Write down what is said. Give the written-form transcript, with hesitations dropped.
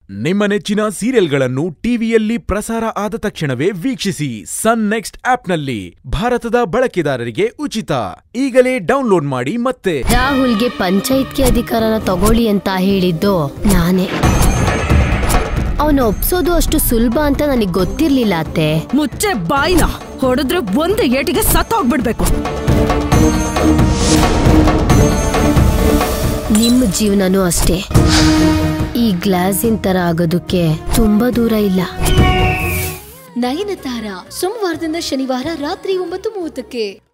ನಿಮ್ಮ ನೆಚ್ಚಿನ ಸೀರಿಯಲ್ಗಳನ್ನು ಟಿವಿಯಲ್ಲಿ ಪ್ರಸಾರ ಆದ ತಕ್ಷಣವೇ ವೀಕ್ಷಿಸಿ ಸನ್ ನೆಕ್ಸ್ಟ್ ಆಪ್ನಲ್ಲಿ. ಭಾರತದ ಬಳಕೆದಾರರಿಗೆ ಉಚಿತ. ಈಗಲೇ ಡೌನ್ಲೋಡ್ ಮಾಡಿ. ಮತ್ತೆ ರಾಹುಲ್ಗೆ ಪಂಚಾಯತ್ಗೆ ಅಧಿಕಾರನ ತಗೊಳ್ಳಿ ಅಂತ ಹೇಳಿದ್ದು ನಾನೇ. ಅವನು ಒಪ್ಸೋದು ಅಷ್ಟು ಸುಲಭ ಅಂತ ನನಗೆ ಗೊತ್ತಿರ್ಲಿಲ್ಲ ಅತ್ತೆ. ಮುಚ್ಚೆ ಬಾಯಿನ, ಹೊಡೆದ್ರೆ ಒಂದು ಏಟಿಗೆ ಸತ್ತೋಗ್ಬಿಡ್ಬೇಕು. ನಿಮ್ಮ ಜೀವನನೂ ಅಷ್ಟೇ. ಈ ಗ್ಲಾಸಿನ್ ತರ ಆಗೋದಕ್ಕೆ ತುಂಬಾ ದೂರ ಇಲ್ಲ. ನಯನತಾರ ಸೋಮವಾರದಿಂದ ಶನಿವಾರ ರಾತ್ರಿ 9:30ಕ್ಕೆ.